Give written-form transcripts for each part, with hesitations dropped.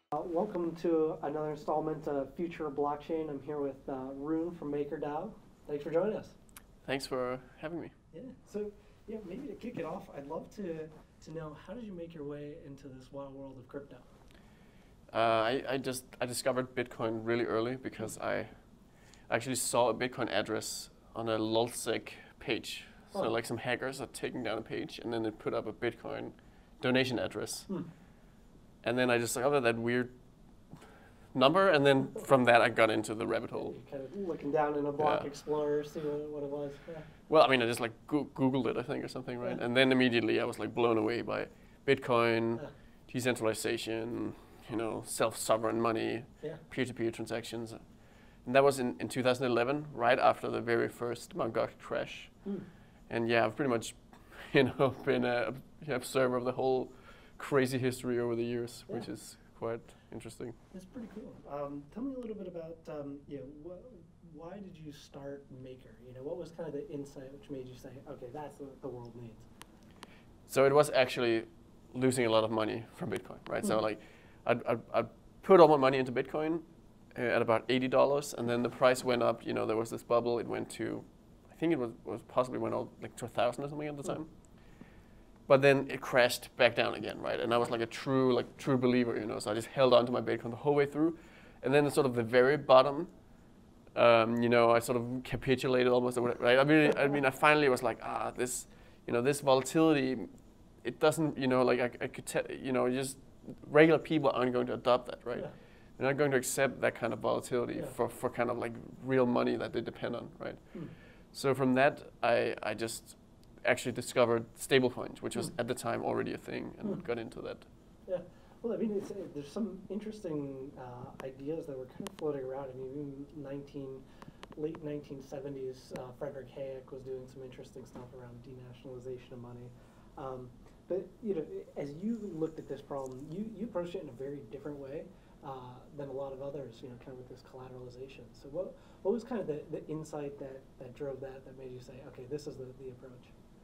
Welcome to another installment of Future of Blockchain. I'm here with Rune from MakerDAO. Thanks for joining us. Thanks for having me. Yeah. So, maybe to kick it off, I'd love to know, how did you make your way into this wild world of crypto? I discovered Bitcoin really early because I actually saw a Bitcoin address on a lulzsec page. Oh. So like some hackers are taking down a page and then they put up a Bitcoin donation address. And then I just discovered that weird number, and then from that I got into the rabbit hole. You're kind of looking down in a block explorer, see what it was. Yeah. Well, I mean, I just like Googled it, I think, or something, right? Yeah. And then immediately I was like blown away by Bitcoin, decentralization, self-sovereign money, peer-to-peer transactions. And that was in 2011, right after the very first Mt. Gox crash. And yeah, I've pretty much, been an observer of the whole crazy history over the years, which is quite interesting. That's pretty cool. Tell me a little bit about, why did you start Maker? What was kind of the insight which made you say, okay, that's what the world needs? So it was actually losing a lot of money from Bitcoin, right? So like, I'd put all my money into Bitcoin at about $80, and then the price went up. There was this bubble. It went to, I think it was possibly went all like to 1,000 or something at the time. But then it crashed back down again, right? And I was like a true believer, So I just held on to my Bitcoin the whole way through, and then at sort of the very bottom, I sort of capitulated almost, right? I mean, I finally was like, this, this volatility, it doesn't, like I could tell, just regular people aren't going to adopt that, right? Yeah. They're not going to accept that kind of volatility for kind of like real money that they depend on, right? So from that, I just actually discovered stablecoins, which was at the time already a thing, and got into that. Yeah, well, I mean, there's some interesting ideas that were kind of floating around. I mean, late 1970s, Frederick Hayek was doing some interesting stuff around denationalization of money. But as you looked at this problem, you approached it in a very different way than a lot of others. Kind of with this collateralization. So what was kind of the insight that drove that made you say, okay, this is the approach?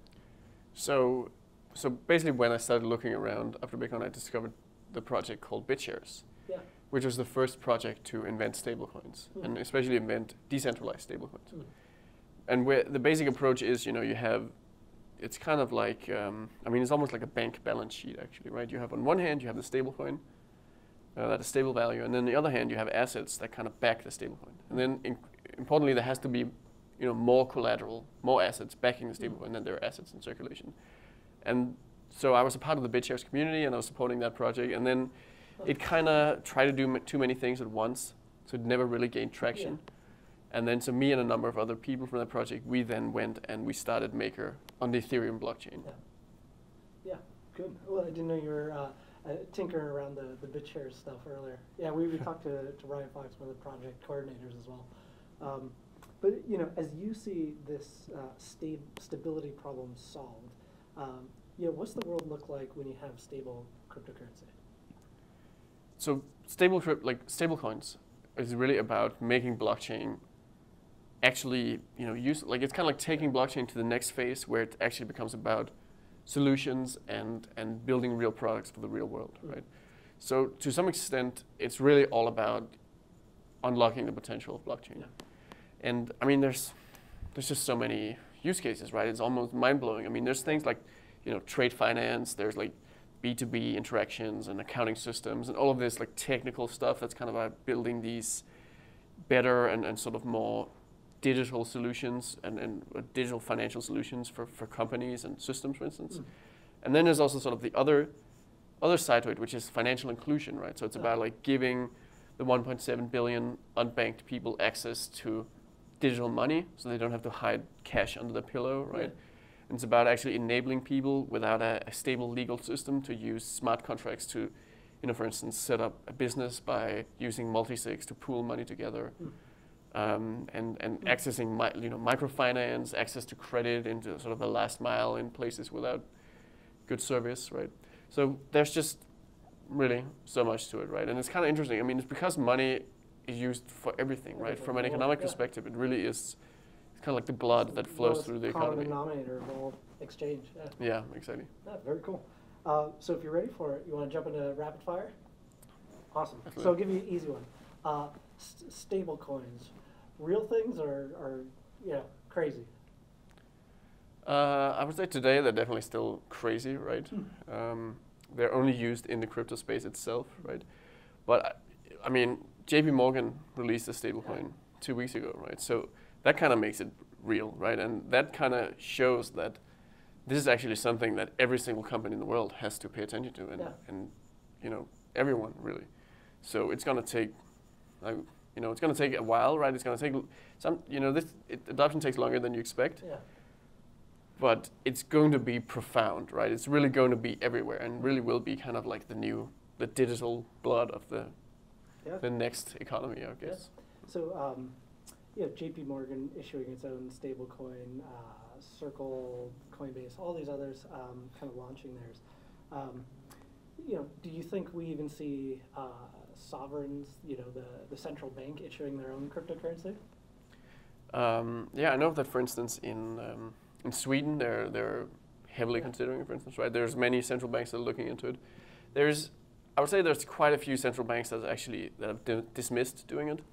So basically, when I started looking around after Bitcoin, I discovered the project called BitShares, which was the first project to invent stablecoins, and especially invent decentralized stablecoins. And where the basic approach is, it's kind of like, it's almost like a bank balance sheet, actually, right? You have on one hand, you have the stablecoin, that is stable value, and then on the other hand, you have assets that kind of back the stablecoin. And then, importantly, there has to be more collateral, more assets backing the stablecoin than there are assets in circulation. And so I was a part of the BitShares community, and I was supporting that project. And then it kind of tried to do too many things at once, so it never really gained traction. And then so me and a number of other people from that project, we then went and we started Maker on the Ethereum blockchain. Yeah, good. Well, I didn't know you were tinkering around the BitShares stuff earlier. Yeah, we talked to Ryan Fox, one of the project coordinators as well. But as you see this stability problem solved, what's the world look like when you have stable cryptocurrency? So stablecoins is really about making blockchain actually it's kind of like taking blockchain to the next phase where it actually becomes about solutions and building real products for the real world, right? So to some extent, it's really all about unlocking the potential of blockchain. And I mean, there's just so many use cases, right? It's almost mind-blowing. I mean, there's things like, trade finance, there's like B2B interactions and accounting systems and all of this like technical stuff that's kind of about building these better and sort of more digital solutions and digital financial solutions for companies and systems, for instance. And then there's also sort of the other side to it, which is financial inclusion, right? So it's about like giving the 1.7 billion unbanked people access to digital money, so they don't have to hide cash under the pillow, right? And it's about actually enabling people without a stable legal system to use smart contracts to, for instance, set up a business by using multi-sigs to pool money together, and accessing microfinance, access to credit into sort of the last mile in places without good service, right? So there's just really so much to it, right? And it's kind of interesting. I mean, it's because money is used for everything, right? From an economic perspective, it really is. It's kind of like the blood that flows through the economy. Common denominator of all exchange. Yeah, exactly. Very cool. So if you're ready for it, you want to jump into rapid fire? Awesome. Absolutely. So I'll give you an easy one. Stable coins, real things or crazy? I would say today they're definitely still crazy, right? They're only used in the crypto space itself, right? But I mean, JP Morgan released a stablecoin 2 weeks ago, right? So that kind of makes it real, right? And that kind of shows that this is actually something that every single company in the world has to pay attention to, and everyone really. So it's gonna take, it's gonna take a while, right? It's gonna take some, adoption takes longer than you expect. Yeah. But it's going to be profound, right? It's really going to be everywhere, and really will be kind of like the digital blood of the next economy, I guess. Yeah. So, JP Morgan issuing its own stablecoin, Circle, Coinbase, all these others kind of launching theirs. Do you think we even see sovereigns, the central bank issuing their own cryptocurrency? Yeah, I know that, for instance, in Sweden, they're heavily considering it, for instance, right? There's many central banks that are looking into it. I would say there's quite a few central banks that have dismissed doing it.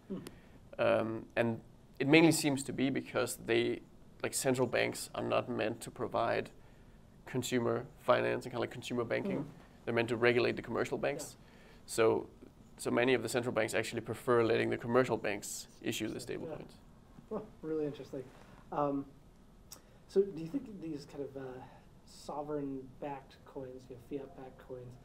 And it mainly seems to be because central banks are not meant to provide consumer finance and kind of like consumer banking. They're meant to regulate the commercial banks. So many of the central banks actually prefer letting the commercial banks issue the stablecoins. Well, really interesting. So do you think these kind of sovereign-backed coins, fiat-backed coins,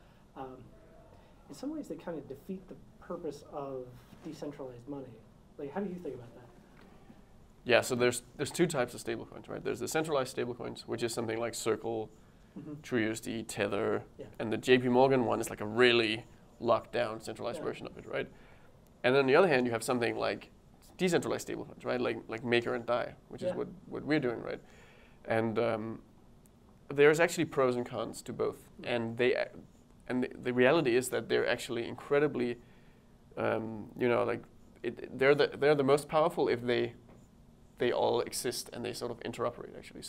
in some ways they kind of defeat the purpose of decentralized money? Like, how do you think about that? Yeah, so there's two types of stablecoins, right? There's the centralized stablecoins, which is something like Circle, TrueUSD, Tether, and the JP Morgan one is like a really locked down centralized version of it, right? And then on the other hand, you have something like decentralized stablecoins, right? Like Maker and DAI, which is what we're doing, right? And there's actually pros and cons to both, and the reality is that they're actually incredibly, they're the most powerful if they all exist and they sort of interoperate actually.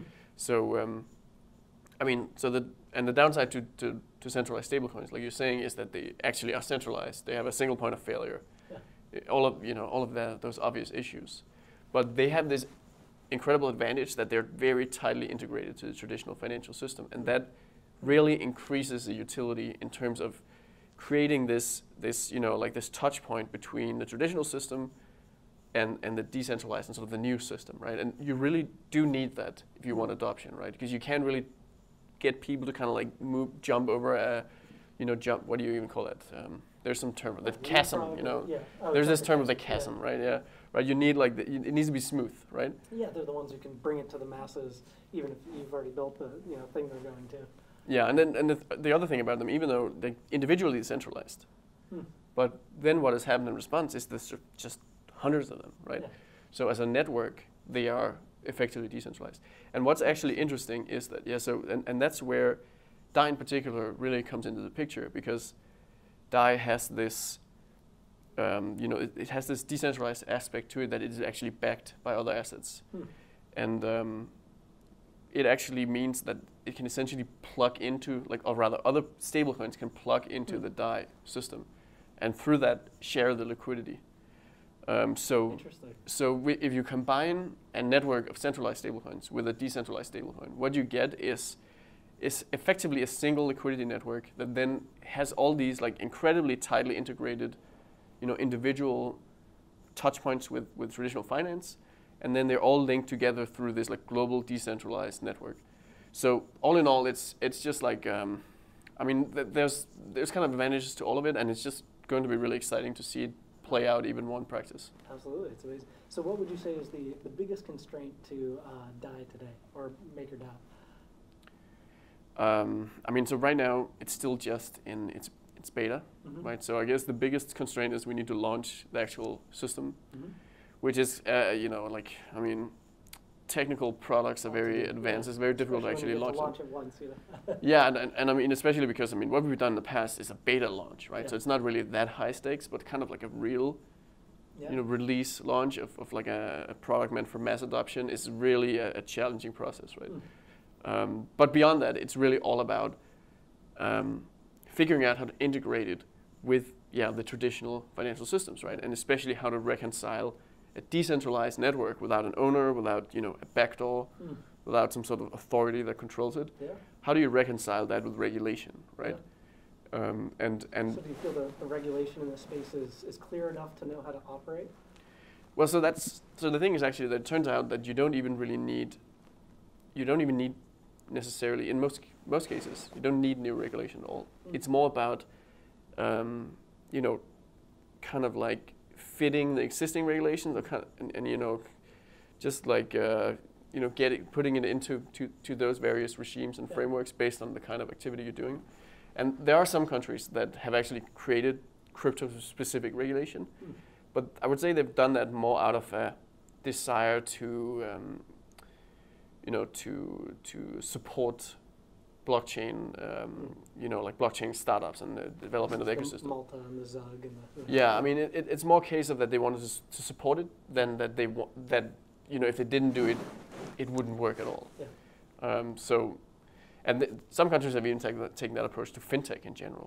The downside to centralized stablecoins, like you're saying, is that they actually are centralized. They have a single point of failure. All of those obvious issues, but they have this incredible advantage that they're very tightly integrated to the traditional financial system, and that really increases the utility in terms of creating this touch point between the traditional system and the decentralized and sort of the new system, right? And you really do need that if you want adoption, right? Because you can't really get people to kind of like jump over what do you even call it? There's some term, the chasm, there's this term of the chasm, right? Yeah, right. You need it needs to be smooth, right? Yeah, they're the ones who can bring it to the masses, even if you've already built the thing they're going to. Yeah, and the other thing about them, even though they're individually decentralized, but then what has happened in response is there's just hundreds of them, right? Yeah. So as a network, they are effectively decentralized. And what's actually interesting is that, and that's where DAI in particular really comes into the picture, because DAI has this, it has this decentralized aspect to it that it is actually backed by other assets. And it actually means that it can essentially plug into, or rather other stablecoins can plug into the DAI system, and through that share the liquidity. If you combine a network of centralized stablecoins with a decentralized stablecoin, what you get is effectively a single liquidity network that then has all these incredibly tightly integrated, individual touch points with traditional finance, and then they're all linked together through this global decentralized network. So all in all, it's just there's kind of advantages to all of it, and it's just going to be really exciting to see it play out even more in practice. Absolutely, it's amazing. So what would you say is the biggest constraint to DAI today, or MakerDAO? So right now it's still just in its beta, right? So I guess the biggest constraint is we need to launch the actual system, which is, technical products are very advanced. It's very difficult to actually launch them. It once, Yeah, and especially because what we've done in the past is a beta launch, right? So it's not really that high stakes, but kind of like a real, release launch of a product meant for mass adoption is really a challenging process, right? But beyond that, it's really all about figuring out how to integrate it with the traditional financial systems, right? And especially how to reconcile a decentralized network without an owner, without a backdoor, without some sort of authority that controls it. Yeah. How do you reconcile that with regulation, right? Yeah. And so do you feel the regulation in this space is clear enough to know how to operate? Well, so the thing is actually that it turns out that you don't even need necessarily, in most cases, you don't need new regulation at all. It's more about kind of like fitting the existing regulations, or just like putting it into those various regimes and frameworks based on the kind of activity you're doing. And there are some countries that have actually created crypto-specific regulation, but I would say they've done that more out of a desire to support blockchain, like blockchain startups and the development of the ecosystem. Malta and the Zug and the yeah, I mean, it's more a case of that they wanted to support it than that they if they didn't do it, it wouldn't work at all. Yeah. Some countries have even taken that approach to fintech in general.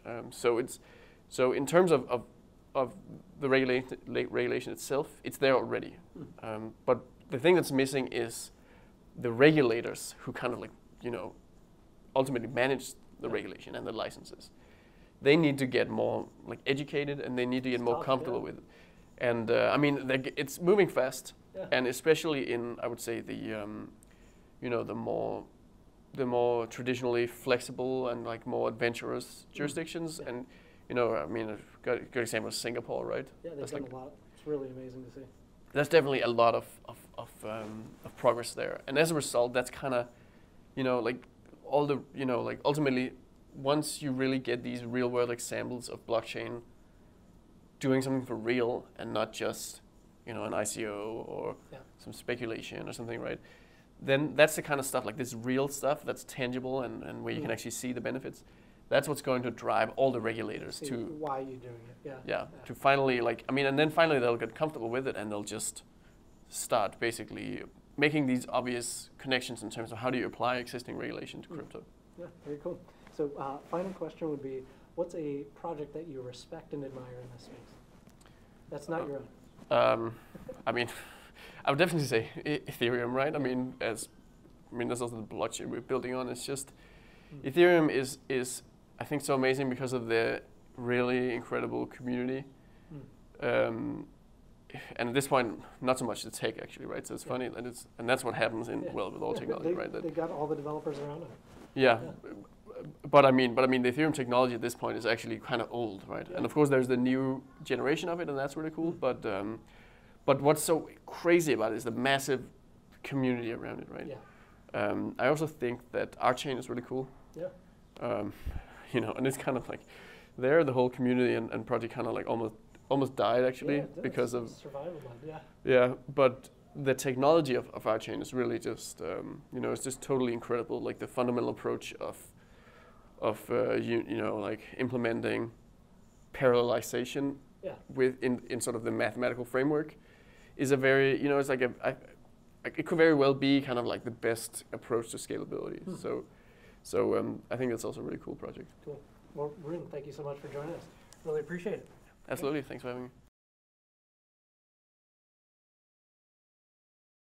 So in terms of the regulation itself, it's there already. But the thing that's missing is the regulators who kind of ultimately manage the regulation and the licenses. They need to get more educated, and they need to get more comfortable with it. And I mean, it's moving fast, and especially in, I would say, the more traditionally flexible and more adventurous jurisdictions. And I mean, a good example is Singapore, right? Yeah, they've done a lot. It's really amazing to see. There's definitely a lot of progress there, and as a result, that's kind of all the ultimately, once you really get these real world examples of blockchain doing something for real and not just an ICO or some speculation or something, right? Then that's the kind of stuff, like this real stuff that's tangible and where you can actually see the benefits. That's what's going to drive all the regulators to why you're doing it. Yeah, to finally and then finally they'll get comfortable with it, and they'll just start basically making these obvious connections in terms of how do you apply existing regulation to crypto. Yeah, very cool. So final question would be, what's a project that you respect and admire in this space? That's not your own. I mean, I would definitely say Ethereum, right? I mean, that's also the blockchain we're building on. It's just Ethereum is I think so amazing because of the really incredible community. And at this point, not so much the tech actually, right? So it's funny, and that's what happens with all technology, right? They got all the developers around them. Yeah. But I mean, the Ethereum technology at this point is actually kind of old, right? Yeah. And of course, there's the new generation of it, and that's really cool. But what's so crazy about it is the massive community around it, right? Yeah. I also think that our chain is really cool. Yeah. And it's kind of the whole community and project kind of almost died actually because of survival mode. Yeah, but the technology of our chain is really just it's just totally incredible. Like the fundamental approach of implementing parallelization in sort of the mathematical framework is a very it's like it could very well be kind of like the best approach to scalability. So I think that's also a really cool project. Cool. Well, Rune, thank you so much for joining us. Really appreciate it. Absolutely. Thanks for having me.